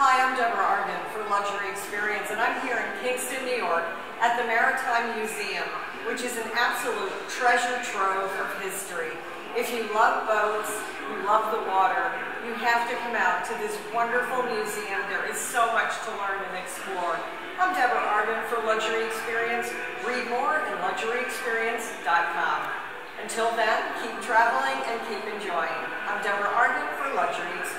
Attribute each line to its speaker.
Speaker 1: Hi, I'm Deborah Arden for Luxury Experience, and I'm here in Kingston, New York at the Maritime Museum, which is an absolute treasure trove of history. If you love boats, you love the water, you have to come out to this wonderful museum. There is so much to learn and explore. I'm Deborah Arden for Luxury Experience. Read more at luxuryexperience.com. Until then, keep traveling and keep enjoying. I'm Deborah Arden for Luxury Experience.